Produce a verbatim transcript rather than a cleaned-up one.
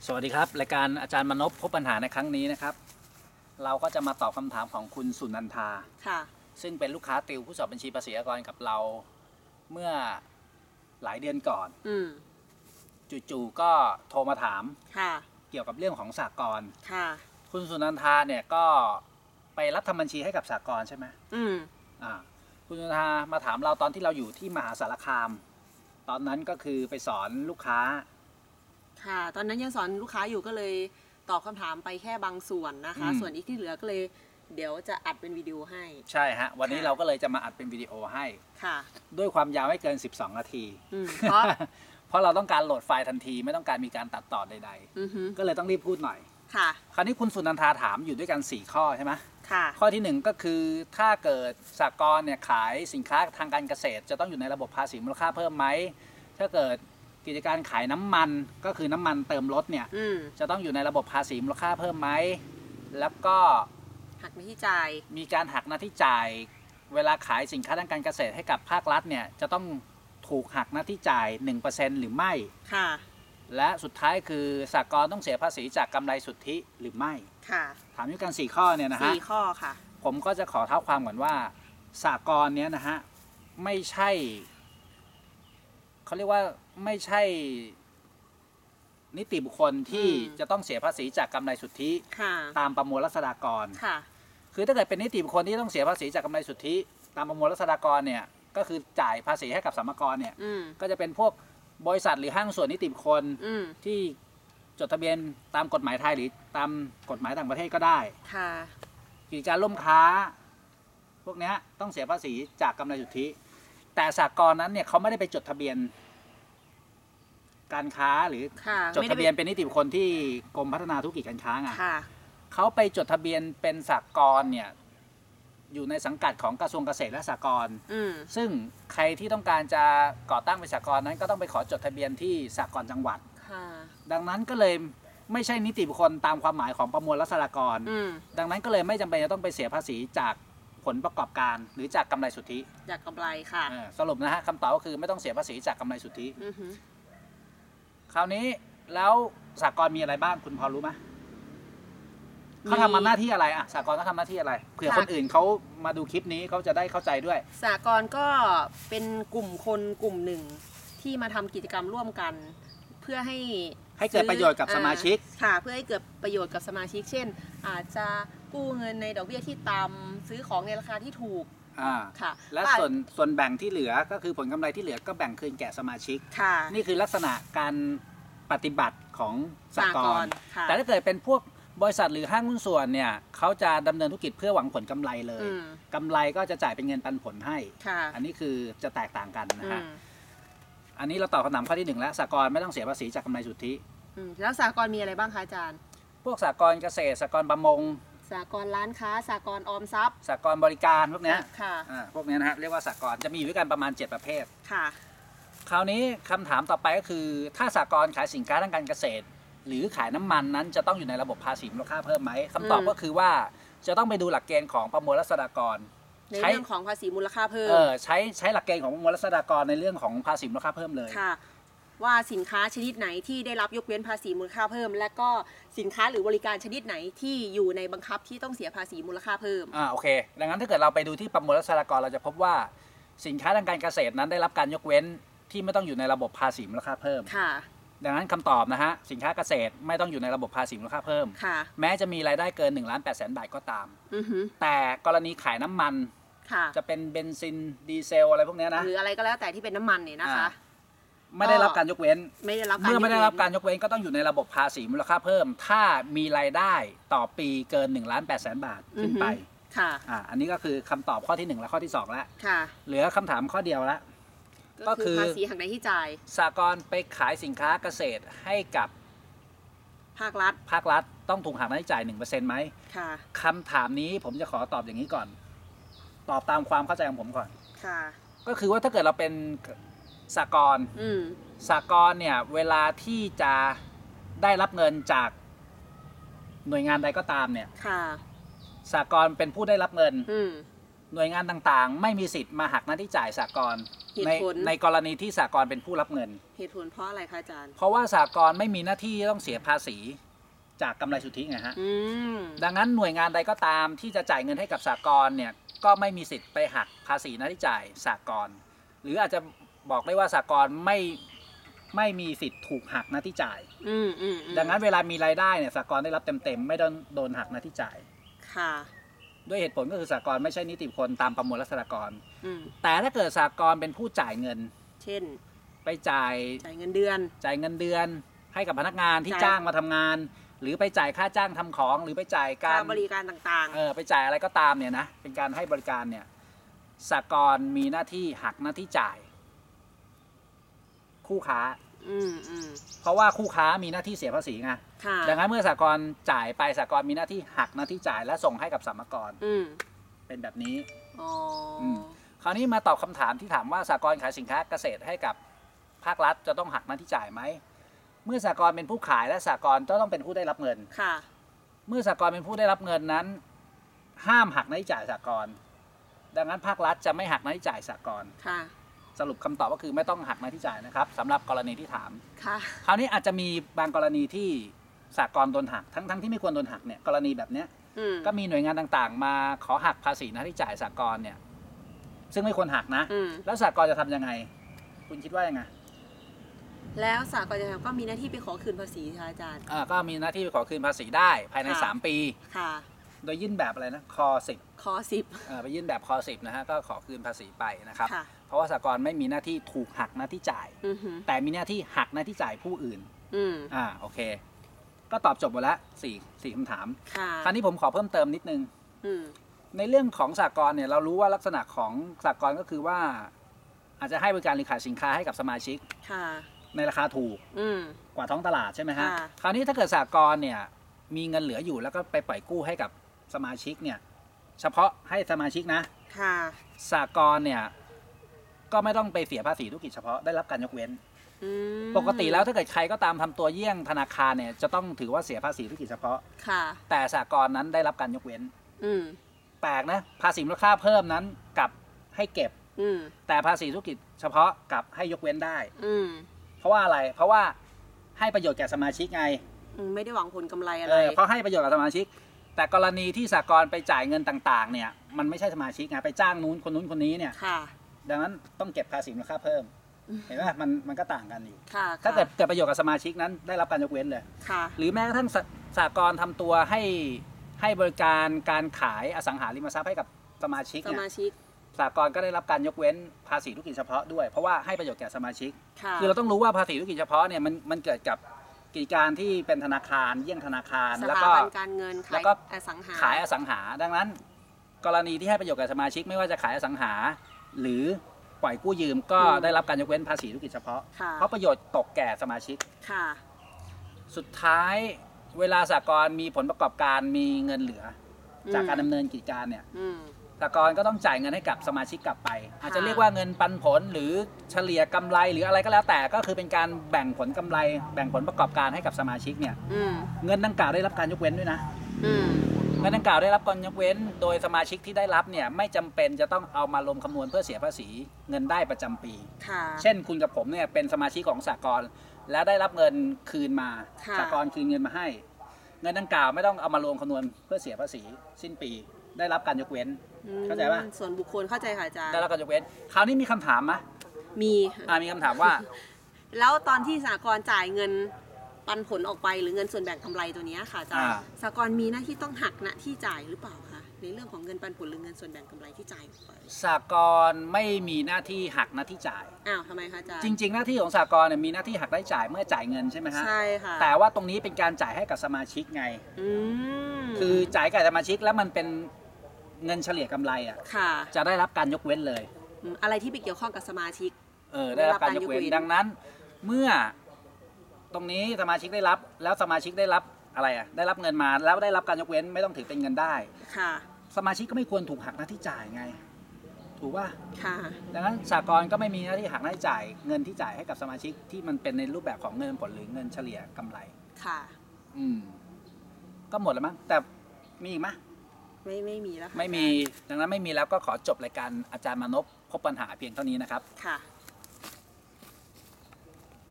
สวัสดีครับรายการอาจารย์มนพพบปัญหาในครั้งนี้นะครับ เราก็จะมาตอบคำถามของคุณสุนันทาค่ะซึ่งเป็นลูกค้าติวผู้สอบบัญชีภาษีอากรกับเราเมื่อหลายเดือนก่อนอืมจู่ๆก็โทรมาถามค่ะเกี่ยวกับเรื่องของสหกรณ์ค่ะคุณสุนันทาเนี่ยก็ไปรับทำบัญชีให้กับสหกรณ์ใช่ไหมอืมอ่าคุณสุนันทามาถามเราตอนที่เราอยู่ที่มหาสารคาม ตอนนั้นก็คือไปสอนลูกค้าค่ะตอนนั้นยังสอนลูกค้าอยู่ก็เลยตอบคำถามไปแค่บางส่วนนะคะส่วนอีกที่เหลือก็เลยเดี๋ยวจะอัดเป็นวิดีโอให้ใช่ฮะวันนี้เราก็เลยจะมาอัดเป็นวิดีโอให้ค่ะด้วยความยาวไม่เกินสิบสองนาทีเพราะเพราะเราต้องการโหลดไฟล์ทันทีไม่ต้องการมีการตัดต่อใดๆก็เลยต้องรีบพูดหน่อยค่ะคราวนี้คุณสุนันทาถามอยู่ด้วยกันสี่ข้อใช่ไหมค่ะข้อที่หนึ่งก็คือถ้าเกิดสหกรณ์เนี่ยขายสินค้าทางการเกษตรจะต้องอยู่ในระบบภาษีมูลค่าเพิ่มไหมถ้าเกิดกิจการขายน้ำมันก็คือน้ำมันเติมรถเนี่ยจะต้องอยู่ในระบบภาษีมูลค่าเพิ่มไหมแล้วก็หักหน้าที่จ่ายมีการหักหน้าที่จ่ายเวลาขายสินค้าทางการเกษตรให้กับภาครัฐเนี่ยจะต้องถูกหักหน้าที่จ่าย หนึ่งเปอร์เซ็นต์ หรือไม่ค่ะและสุดท้ายคือสหกรณ์ต้องเสียภาษีจากกำไรสุทธิหรือไม่ค่ะถามด้วยกันสี่ข้อเนี่ยนะฮะสี่ข้อค่ะผมก็จะขอเท้าความก่อนว่าสหกรณ์เนี้ยนะฮะไม่ใช่เขาเรียกว่าไม่ใช่นิติบุคคลที่จะต้องเสียภาษีจากกำไรสุทธิตามประมวลรัษฎากรคือถ้าเกิดเป็นนิติบุคคลที่ต้องเสียภาษีจากกำไรสุทธิตามประมวลรัษฎากรเนี่ยก็คือจ่ายภาษีให้กับสรรพากรเนี่ยก็จะเป็นพวกบริษัทหรือห้างส่วนนิติบุคคลที่จดทะเบียนตามกฎหมายไทยหรือตามกฎหมายต่างประเทศก็ได้กิจการร่วมค้าพวกนี้ต้องเสียภาษีจากกำไรสุทธิแต่สหกรณ์นั้นเนี่ยเขาไม่ได้ไปจดทะเบียนการค้าหรือจดทะเบียนเป็นนิติบุคคลที่กรมพัฒนาธุรกิจการค้าไงเขาไปจดทะเบียนเป็นสหกรณ์เนี่ยอยู่ในสังกัดของกระทรวงเกษตรและสหกรณ์ซึ่งใครที่ต้องการจะก่อตั้งเป็นสหกรณ์นั้นก็ต้องไปขอจดทะเบียนที่สหกรณ์จังหวัดดังนั้นก็เลยไม่ใช่นิติบุคคลตามความหมายของประมวลรัษฎากรดังนั้นก็เลยไม่จำเป็นจะต้องไปเสียภาษีจากผลประกอบการหรือจากกำไรสุทธิจากกำไรค่ะสรุปนะฮะคำตอบก็คือไม่ต้องเสียภาษีจากกำไรสุทธิคราวนี้แล้วสหกรณ์มีอะไรบ้างคุณพอรู้ไหมเขาทำหน้าที่อะไรอะสหกรณ์เขาทำหน้าที่อะไรเผื่อคนอื่นเขามาดูคลิปนี้เขาจะได้เข้าใจด้วยสหกรณ์ก็เป็นกลุ่มคนกลุ่มหนึ่งที่มาทำกิจกรรมร่วมกันเพื่อให้ให้เกิดประโยชน์กับสมาชิกค่ะเพื่อให้เกิดประโยชน์กับสมาชิกเช่นอาจจะกู้เงินในดอกเบี้ยที่ต่ำซื้อของในราคาที่ถูกอ่าค่ะและส่วนส่วนแบ่งที่เหลือก็คือผลกำไรที่เหลือก็แบ่งคืนแก่สมาชิกค่ะนี่คือลักษณะการปฏิบัติของสหกรณ์แต่ถ้าเกิดเป็นพวกบริษัทหรือห้างหุ้นส่วนเนี่ยเขาจะดำเนินธุรกิจเพื่อหวังผลกำไรเลยกำไรก็จะจ่ายเป็นเงินปันผลให้อันนี้คือจะแตกต่างกันนะฮะอันนี้เราตอบคำถามข้อที่หนึ่งแล้วสหกรณ์ไม่ต้องเสียภาษีจากกำไรสุทธิแล้วสหกรณ์มีอะไรบ้างคะอาจารย์พวกสหกรณ์เกษตรสหกรณ์ประมงสหกรณ์ร้านค้าสหกรณ์ออมทรัพย์สหกรณ์บริการพวกนี้ค่ะพวกนี้นะฮะเรียกว่าสหกรณ์จะมีอยู่ด้วยกันประมาณเจ็ดประเภทค่ะคราวนี้คำถามต่อไปก็คือถ้าสหกรณ์ขายสินค้าทางการเกษตรหรือขายน้ำมันนั้นจะต้องอยู่ในระบบภาษีมูลค่าเพิ่มไหมคำตอบก็คือว่าจะต้องไปดูหลักเกณฑ์ของประมวลรัษฎากรในเรื่องของภาษีมูลค่าเพิ่มเออใช้ใช้หลักเกณฑ์ของประมวลรัษฎากรในเรื่องของภาษีมูลค่าเพิ่มเลยค่ะว่าสินค้าชนิดไหนที่ได้รับยกเว้นภาษีมูลค่าเพิ่มและก็สินค้าหรือบริการชนิดไหนที่อยู่ในบังคับที่ต้องเสียภาษีมูลค่าเพิ่มอ่าโอเคดังนั้นถ้าเกิดเราไปดูที่ประมวลรัษฎากรเราจะพบว่าสินค้าทางการเกษตรนั้นได้รับการยกเว้นที่ไม่ต้องอยู่ในระบบภาษีมูลค่าเพิ่มค่ะดังนั้นคำตอบนะฮะสินค้าเกษตรไม่ต้องอยู่ในระบบภาษีมูลค่าเพิ่มแม้จะมีรายได้เกินหนึ่งล้านแปดแสนบาทก็ตามแต่กรณีขายน้ำมันจะเป็นเบนซินดีเซลอะไรพวกนี้นะหรืออะไรก็แล้วแต่ที่เป็นน้ำมันเนี่ยนะคะไม่ได้รับการยกเว้นไม่ได้รับเมื่อไม่ได้รับการยกเว้นก็ต้องอยู่ในระบบภาษีมูลค่าเพิ่มถ้ามีรายได้ต่อปีเกินหนึ่งล้านแปดแสนบาทขึ้นไปค่ะอ่าอันนี้ก็คือคำตอบข้อที่หนึ่งและข้อที่สองแล้วค่ะเหลือคำถามข้อเดียวแล้วก็คือภาษีหักหน้าที่จ่ายสหกรณ์ไปขายสินค้าเกษตรให้กับภาครัฐภาครัฐต้องถูกหักหน้าที่จ่าย หนึ่งเปอร์เซ็นต์ ไหมค่ะคำถามนี้ผมจะขอตอบอย่างนี้ก่อนตอบตามความเข้าใจของผมก่อนค่ะก็คือว่าถ้าเกิดเราเป็นสหกรณ์สหกรณ์เนี่ยเวลาที่จะได้รับเงินจากหน่วยงานใดก็ตามเนี่ยสหกรณ์เป็นผู้ได้รับเงินหน่วยงานต่างๆไม่มีสิทธิ์มาหักหน้าที่จ่ายสหกรณ์เหในตุผลในกรณีที่สหกรณ์เป็นผู้รับเงินเหตุผลเพราะอะไรคะอาจารย์เพราะว่าสหกรณ์ไม่มีหน้าที่ต้องเสียภาษีจากกำไรสุทธิไงฮะอืมดังนั้นหน่วยงานใดก็ตามที่จะจ่ายเงินให้กับสหกรณ์เนี่ยก็ไม่มีสิทธิ์ไปหักภาษีหน้าที่จ่ายสหกรณ์หรืออาจจะบอกได้ว่าสหกรณ์ไม่ไม่มีสิทธิ์ถูกหักหน้าที่จ่ายอืมอืมอืมดังนั้นเวลามีรายได้เนี่ยสหกรณ์ได้รับเต็มๆไม่โดนโดนหักหน้าที่จ่ายค่ะด้วยเหตุผลก็คือสหกรณ์ไม่ใช่นิติบุคคลตามประมวลรัษฎากรอืมแต่ถ้าเกิดสหกรณ์เป็นผู้จ่ายเงินเช่นไปจ่ายจ่ายเงินเดือนจ่ายเงินเดือนให้กับพนักงานที่จ่ายจ้างมาทำงาน หรือไปจ่ายค่าจ้างทำของ หรือไปจ่ายกาค่าร บริการต่างเออไปจ่ายอะไรก็ตามเนี่ยนะเป็นการให้บริการเนี่ยสหกรณ์มีหน้าที่หักหน้าที่จ่าย คู่ค้าๆ อืมอืมเพราะว่าคู่ค้ามีหน้าที่เสียภาษีไงค่ะดังนั้นเมื่อสหกรณ์จ่ายไปสหกรณ์มีหน้าที่หักหน้าที่จ่ายและส่งให้กับสรรพากรอืมเป็นแบบนี้อ๋ออม คราวนี้มาตอบคำถามที่ถามว่าสหกรณ์ขายสินค้าเกษตรให้กับภาครัฐจะต้องหักหน้าที่จ่ายไหมเมื่อสหกรณ์เป็นผู้ขายและสหกรณ์ก็ต้องเป็นผู้ได้รับเงินค่ะเมื่อสหกรณ์เป็นผู้ได้รับเงินนั้น ห้ามหักหน้าที่จ่ายสหกรณ์ดังนั้นภาครัฐจะไม่หักหน้าที่จ่ายสหกรณ์ค่ะสรุปคำตอบก็คือไม่ต้องหักหน้าที่จ่ายนะครับสำหรับกรณีที่ถามค่ะคราวนี้อาจจะมีบางกรณีที่สหกรณ์โดนหักทั้งทั้งที่ไม่ควรโดนหักเนี่ยกรณีแบบเนี้ยอืมก็มีหน่วยงานต่างๆ มาขอหักภาษีหน้าที่จ่ายสหกรณ์เนี่ยซึ่งไม่ควรหักนะอืมแล้วสหกรณ์จะทำยังไง คุณคิดว่ายังไงแล้วสากลจะก็มีหน้าที่ไปขอคืนภาษีค่ะอาจารย์อ่าก็มีหน้าที่ไปขอคืนภาษีได้ภายในค่ะสามปีค่ะโดยยื่นแบบอะไรนะคอสิบคอสิบไปยื่นแบบคอสิบนะฮะก็ขอคืนภาษีไปนะครับค่ะเพราะว่าสหกรณ์ไม่มีหน้าที่ถูกหักหน้าที่จ่ายอือหือแต่มีหน้าที่หักหน้าที่จ่ายผู้อื่นอืมอ่าโอเค ก็ตอบจบหมดแล้วสี่สี่คำถามค่ะคราวนี้ผมขอเพิ่มเติมนิดนึงอืมในเรื่องของสหกรณ์เนี่ยเรารู้ว่าลักษณะของสหกรณ์ก็คือว่า อาจจะให้บริการหรือขายสินค้าให้กับสมาชิกค่ะในราคาถูกอืมกว่าท้องตลาดใช่ไหมฮะค่ะคราวนี้ถ้าเกิดสหกรณ์เนี่ยมีเงินเหลืออยู่แล้วก็ไปปล่อยกู้ให้กับสมาชิกเนี่ยเฉพาะให้สมาชิกนะค่ะสหกรณ์เนี่ยก็ไม่ต้องไปเสียภาษีธุรกิจเฉพาะได้รับการยกเว้นอืมปกติแล้วถ้าเกิดใครก็ตามทำตัวเยี่ยงธนาคารเนี่ยจะต้องถือว่าเสียภาษีธุรกิจเฉพาะค่ะแต่สหกรณ์นั้นได้รับการยกเว้นอืมแปลกนะภาษีมูลค่าเพิ่มนั้นกลับให้เก็บอืมแต่ภาษีธุรกิจเฉพาะกลับให้ยกเว้นได้อืมเพราะว่าอะไร เพราะว่าให้ประโยชน์แก่สมาชิกไงอืม ไม่ได้หวังผลกำไรอะเอไรอเพราะให้ประโยชน์กับสมาชิก แต่กรณีที่สหกรณ์ไปจ่ายเงินต่างๆเนี่ยมันไม่ใช่สมาชิกไงไปจ้างนู้นคนนู้นคนนี้เนี่ยค่ะดังนั้นต้องเก็บภาษีมูลค่าเพิ่มอืมเห็นไหมมันมันก็ต่างกันอยู่ค่ะถ้าเกิดเกิดประโยชน์กับสมาชิกนั้นได้รับการยกเว้นเลยค่ะหรือแม้กระทั่งสสหกรณ์ทำตัวให้ให้บริการการขายอสังหาริมทรัพย์ให้กับสมาชิกสเนี่ยมาชิกสหกรณ์ก็ได้รับการยกเว้นภาษีธุรกิจเฉพาะด้วยเพราะว่าให้ประโยชน์แก่สมาชิกค่ะคือเราต้องรู้ว่าภาษีธุรกิจเฉพาะเนี่ยมันมันเกิดกับกิจการที่เป็นธนาคารเยี่ยงธนาคารสแล้วถาก็บันการเงินแล้ขายวก็อสังหาขายอสังหา ดังนั้น กรณีที่ให้ประโยชน์กับสมาชิกไม่ว่าจะขายอสังหา หรือปล่อยกู้ยืมก็ได้รับการยกเว้นภาษีธุรกิจเฉพาะค่ะเพราะประโยชน์ตกแก่สมาชิกค่ะสุดท้ายเวลาสหกรณ์มีผลประกอบการมีเงินเหลือ จากการดำเนินกิจการเนี่ยอืมสหกรณ์ก็ต้องจ่ายเงินให้กับสมาชิกกลับไป อาจจะค่ะเรียกว่าเงินปันผลหรือเฉลี่ยกำไรหรืออะไรก็แล้วแต่ก็คือเป็นการแบ่งผลกำไร แบ่งผลประกอบการให้กับสมาชิกเนี่ยอืมเงินดังกล่าวได้รับการยกเว้นด้วยนะอืมเงินดังกล่าวได้รับการยกเว้น โดยสมาชิกที่ได้รับเนี่ยไม่จำเป็นจะต้องเอามาลงคำนวณเพื่อเสียภาษีเงินได้ประจำปีค่ะเช่นคุณกับผมเนี่ยเป็นสมาชิกของสหกรณ์แล้วได้รับเงินคืนมาค่ะสหกรณ์คืนเงินมาให้ เงินดังกล่าวไม่ต้องเอามารวมคำนวณเพื่อเสียภาษีสิ้นปี ได้รับการยกเว้นอืมเข้าใจปะส่วนบุคคลเข้าใจค่ะอาจารย์ได้รับการยกเว้น คราวนี้มีคำถามไหมมีอ่ามีคำถามว่าแล้วตอนที่สหกรณ์จ่ายเงินปันผลออกไปหรือเงินส่วนแบ่งกำไรตัวเนี้ยค่ะอาจารย์อ่าสหกรณ์มีหน้าที่ต้องหักหน้าที่จ่ายหรือเปล่าคะในเรื่องของเงินปันผลหรือเงินส่วนแบ่งกำไรที่จ่ายออกไปสหกรณ์ไม่มีหน้าที่หักหน้าที่จ่ายอ้าวทำไมคะอาจารย์จริง ๆ หน้าที่ของสหกรณ์เนี่ยมีหน้าที่หักได้จ่ายเมื่อจ่ายเงินใช่ไหมฮะใช่ค่ะแต่ว่าตรงนี้เป็นการจ่ายให้กับสมาชิกไงอืมคือจ่ายให้กับสมาชิกแล้วมันเป็นเงินเฉลี่ยกำไรอ่ะค่ะจะได้รับการยกเว้นเลยอืมอะไรที่ไปเกี่ยวข้องกับสมาชิกเออได้รับการยกเว้นได้รับการยกเว้นดังนั้น เมื่อตรงนี้สมาชิกได้รับ แล้วสมาชิกได้รับอะไรอ่ะได้รับเงินมาแล้วได้รับการยกเว้นไม่ต้องถือเป็นเงินได้ค่ะสมาชิกก็ไม่ควรถูกหักหน้าที่จ่ายไง ถูกป่ะค่ะดังนั้นสหกรณ์ก็ไม่มีหน้าที่หักหน้าที่จ่ายเงินที่จ่ายให้กับสมาชิกที่มันเป็นในรูปแบบของเงินผลหรือเงินเฉลี่ยกำไรค่ะอืมก็หมดแล้วมั้งแต่มีอีกไหมไม่ไม่มีแล้วค่ะไม่มีดังนั้นไม่มีแล้วก็ขอจบรายการอาจารย์มานพพบปัญหาเพียงเท่านี้นะครับค่ะ